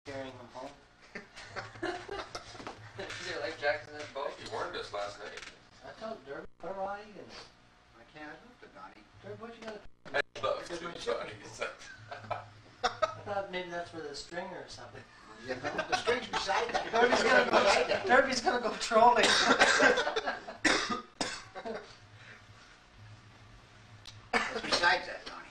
carrying him home. Is there life jackets in that boat? You warned us last night. I told Derby, put a rod in. I can't look at Donnie. Derby, what you got? I love Because to my Johnny. I thought maybe that's for the stringer or something. Yeah, the string's beside that. Derby's gonna go. beside that. Derby's gonna go trolling. It's besides that, Donnie.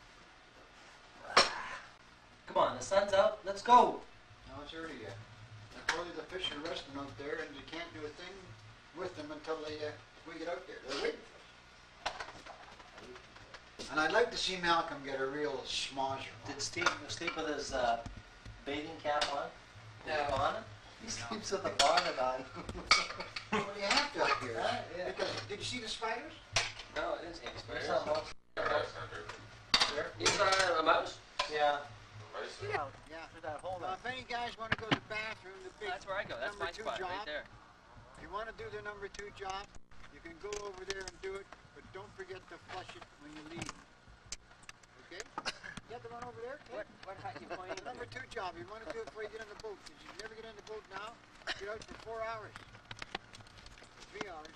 Come on, the sun's out. Let's go. No, it's early yet. Probably the fish are resting out there, and you can't do a thing with them until we get out there. They're waiting for us. And I'd like to see Malcolm get a real schmozzer on. Did Steve sleep with his bathing cap on? No. Bonnet? He sleeps with a bonnet on. Well, you have to up here. Yeah. Because, did you see the spiders? No, I didn't see any There's spiders. something else. There? You saw a mouse? Yeah. Yeah. Through that hole Well, if any guys want to go to the bathroom, the big That's where I go. That's number my 2 spot job. right there. If you want to do the number 2 job, you can go over there and do it, but don't forget to flush it when you leave. Okay? You got the one over there? Okay? What height you pointing The number 2 job. You want to do it before you get on the boat. If you never get on the boat now, get out for 4 hours. 3 hours.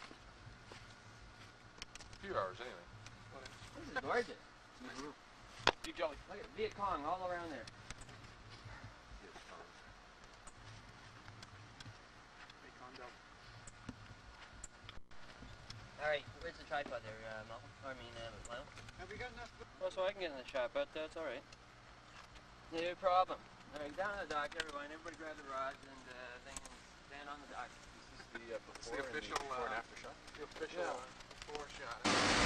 A few hours anyway. This is gorgeous. You jolly. Look at Viet Cong all around there. They calmed down. Alright, where's the tripod there, Malcolm? Lionel? Have we got enough? Well, so I can get in the shot, but that's alright. No problem. Alright, down on the dock, everyone. Everybody grab the rods and thing and stand on the dock. This is the official before and after shot. The official before shot.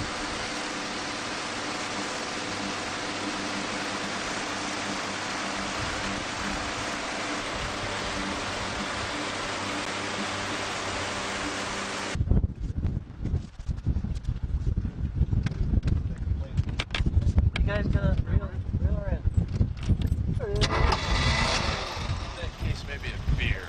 You guys gonna reel her in? In that case, maybe a beer.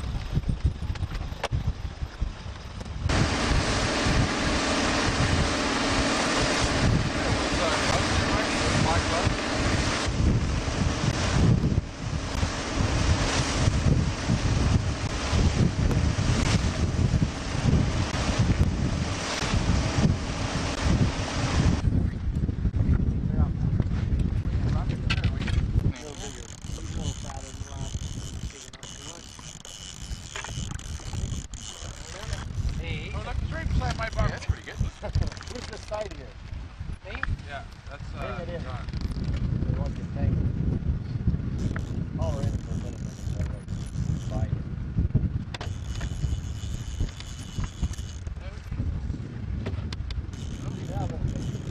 Hey. Oh, look, it's right beside my bar. That's pretty good. Where's the side here? Me? Yeah, that's Bring it in. John. They want you tank. Haul her in for a minute. Bye. Yeah, well,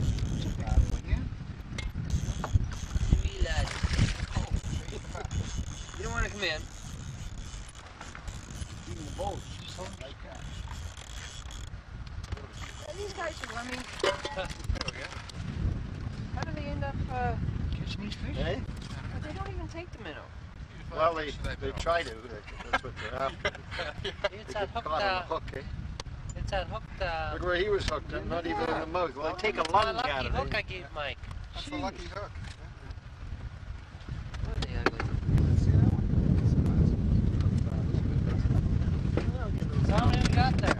You don't want to come in. even the boat, something like that. These guys are running. There we go. How do they end up, Catching these fish? Eh? they don't even take the minnow. Well, they try to. That's what they're after. It's They that get hooked, caught on the hook, eh? it's that hooked, Look where he was hooked. I'm not even in the mouth. Well, they take a the lunge lucky at it. hook I gave Mike. That's a lucky hook. What are they ugly? So how many we got there?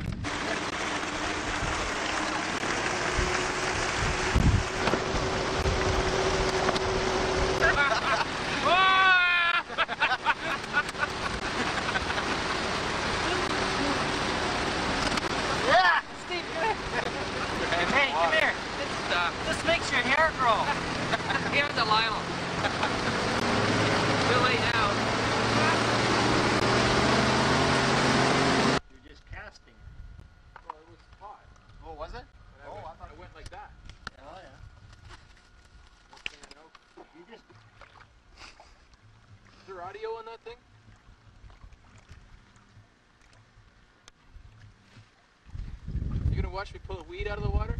Yeah! Steve, come here. Hey, come here. This makes your hair grow. Give it to Lionel. We'll lay down. You're just casting. Well, it was hot. Oh, was it? Oh, I thought it went like that. Oh, yeah. You just Is there audio on that thing? You gonna watch me pull a weed out of the water?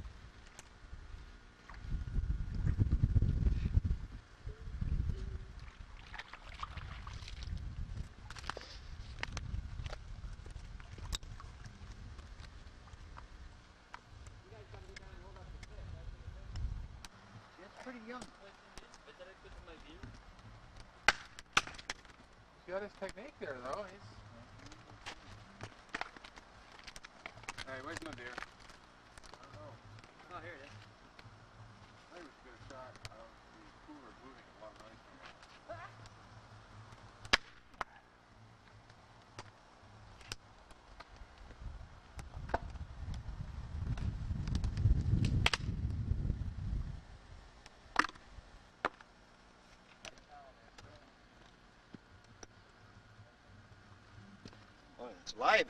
It's pretty young. got his technique there, though. He's. Hey, what are you doing, dear? I don't know. Oh, here it is. I think we should get a shot of the cooler moving a lot nicer. Oh, it's live.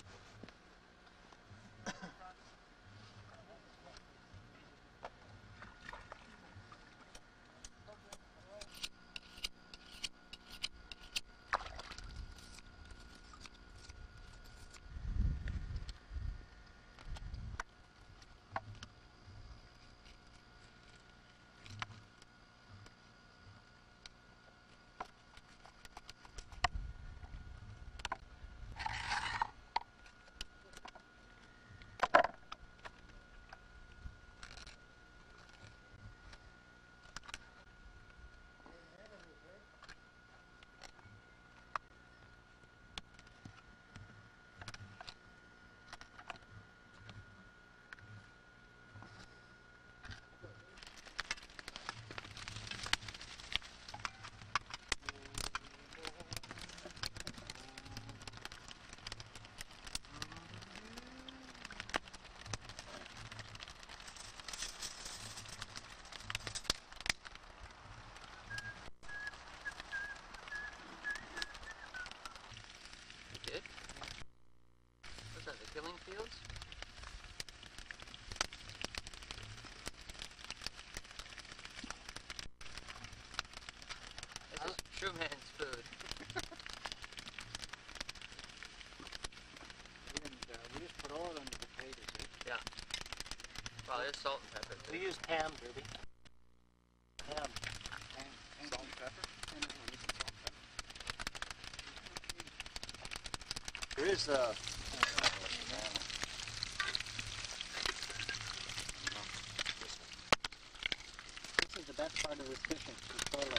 You did? What's that, the killing fields? This is true man's food. We just put oil on the potatoes, eh? Yeah. Well, there's salt and pepper too. We used ham, Derby. Ham. And Salt and pepper? There is This is the best part of this fishing. The soil.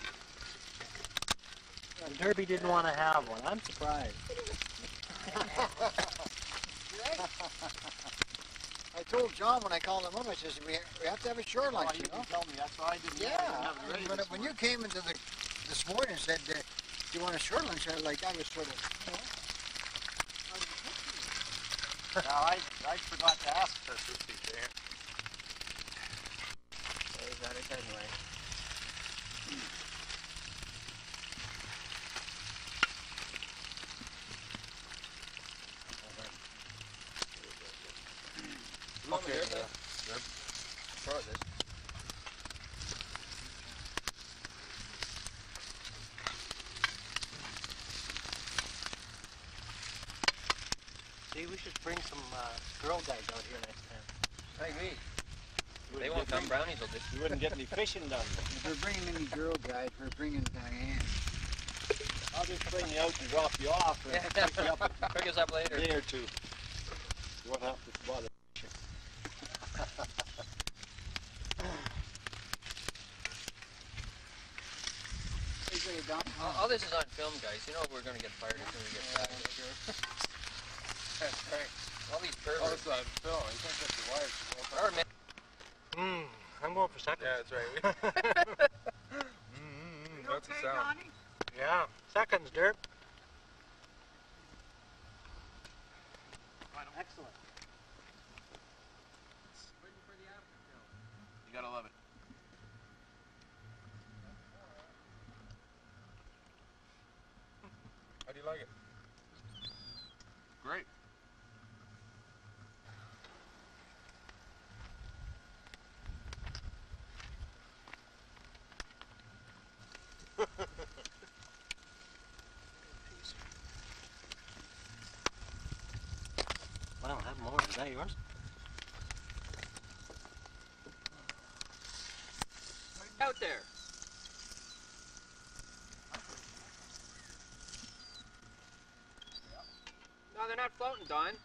And Derby didn't want to have one. I'm surprised. I told John when I called him up, I says, we have to have a shoreline, you know? tell me, that's why I didn't Yeah. have it ready When you came into this morning and said, do you want a shoreline? So like, I was sort of, you know. Now, I forgot to ask for this piece there. So we got it anyway. Okay, here, yeah. Throw this. See, we should bring some girl guys out here next time. I agree. They won't come, brownies will just. You wouldn't get any fishing done. If we're bringing any girl guides, we're bringing Diane. I'll just bring you out and drop you off and pick you up Pick us up a later. day or two. You won't have to bother. Is it done? All this is on film, guys. You know we're going to get fired as soon as we get back. That's right. All these Oh, perverts. it's on film. You can't get the wires to go Our man- I'm going for second. Yeah, that's right. That's the sound. Yeah, seconds, Derp. Excellent. You gotta love it. How do you like it? Great. Wow, have more. Is that yours? Out there. No, they're not floating, Don.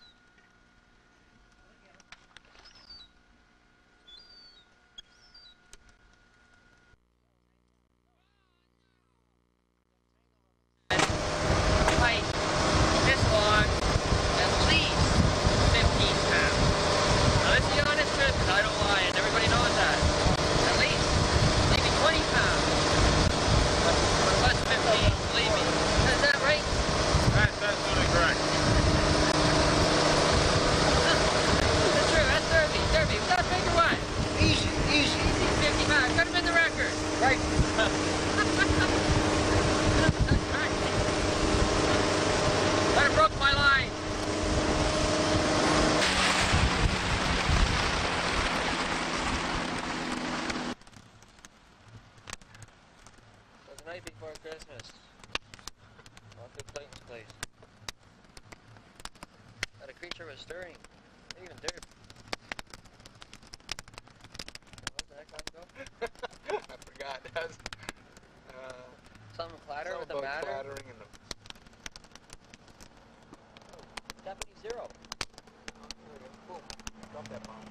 Christmas. Off to Clayton's place. Not a creature was stirring. Not even dirt. What was that cloud go? I forgot. That was, Something clatter with the about matter? clattering in the... Deputy Zero. Boom. Drop that bomb.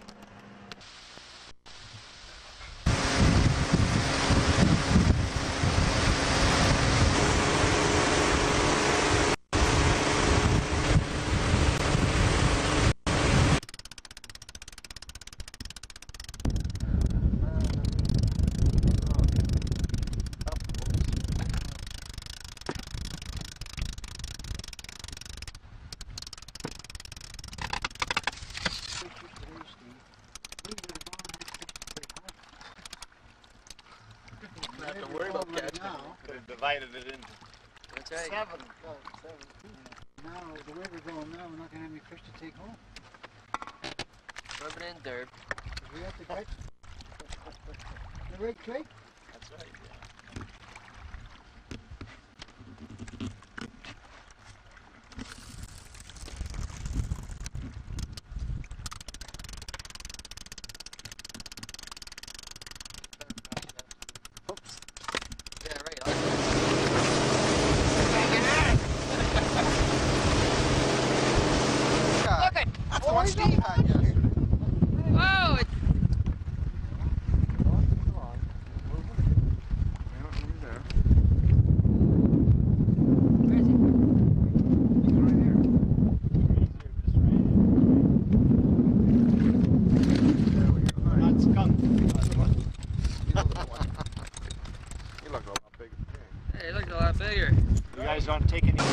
Don't have to worry about catching now. Could have divided it into That's right. 7. Now, the way we're going now, we're not going to have any fish to take home. Rubbing in dirt. We have to catch the rig tree. That's right, yeah. Yeah, right. Look at that's the one Steve had yesterday. Whoa! It, where is he? Not skunk. He looked a lot bigger. Hey, it looks a lot bigger. You guys don't take any.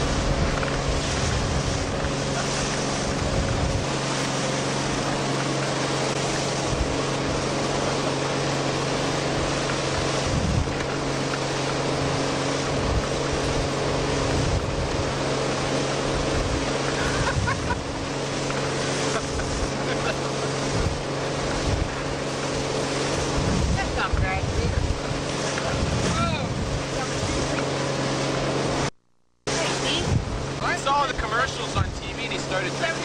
I saw the commercials on TV and he started drinking.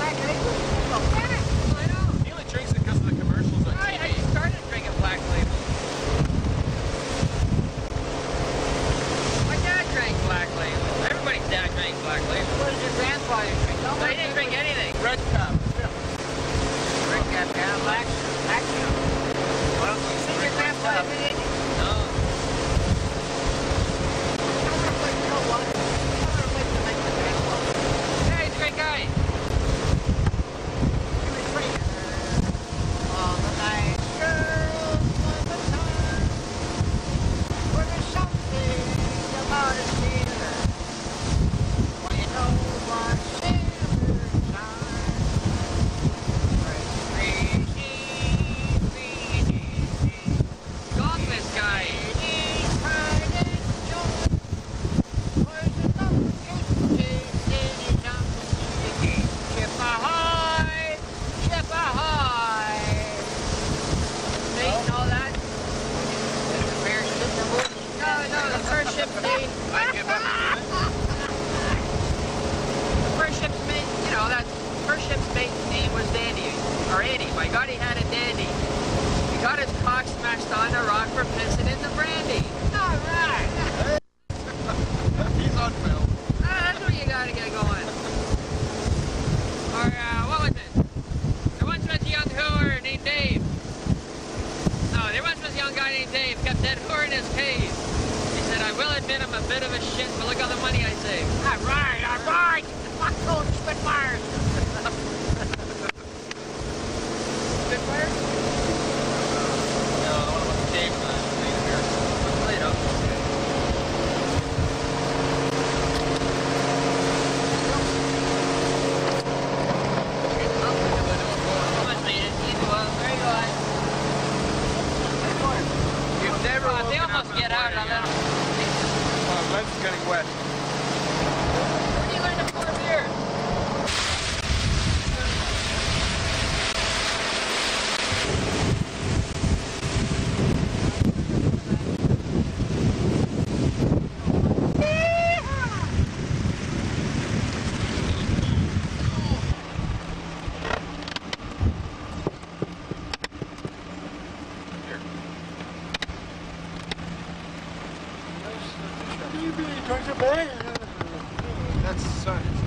He only drinks it because of the commercials on I TV. started drinking Black Label. My dad drank Black Label. Everybody's dad drank Black Label. What did your grandfather drink? No, he didn't drink anything. Red Cup. Red Cap, yeah, black Cap. Well, you see your grandfather did it? No. You know what? I'm gonna wait to make the grandfather. Yeah, he's a great guy. He was drinking. All the night, girls, all the time. Well, there's something about a sailor. Well, you know what sailors are. Crazy, crazy, Got this guy. crazy, pride and joy. Was the love tasted on the sea. Ship ahoy, ship ahoy. They know that. The bears in the woods. No, the first ship's name. The first ship's mate, you know, that first ship's mate's name was Dandy, or Eddie. My God, he had a dandy. He got his cock smashed on a rock for pissing in the brandy. All right. He's on film. That's where you gotta get going. Or, what was it? There once was a young hooer named Dave. No, there once was a young guy named Dave, kept that whore in his cave. He said, I will admit I'm a bit of a shit, but look at the money I save. All right, all right. Fuck those Spitfires. Spitfire? No, Dave Later. You've never They woken almost up get out of that. Lens is getting wet. Where do you learn to pour beer? That's